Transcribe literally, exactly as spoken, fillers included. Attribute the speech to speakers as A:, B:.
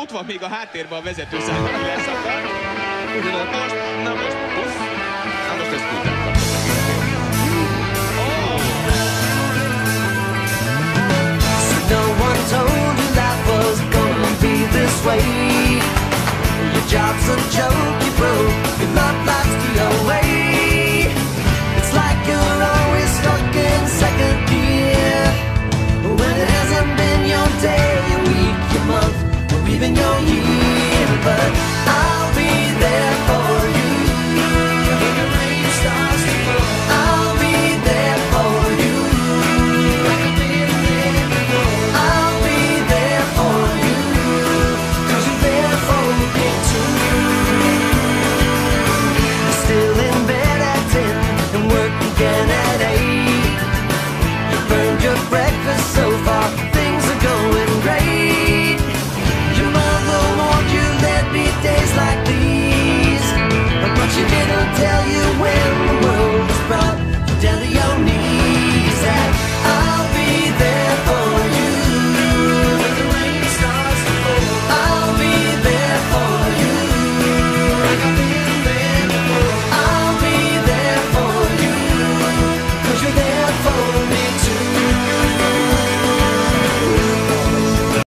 A: ott van még a háttérben a vezetőszám, aki leszakad. Ugyanott most, na most, puff. Na most ezt úgy nem kaptam.
B: No one told you life was gonna be this way. Your job's a joke, you broke, your love life's the your way. It's like you're always stuck in second gear, when it hasn't been your day, your week, your month, or even your year. But I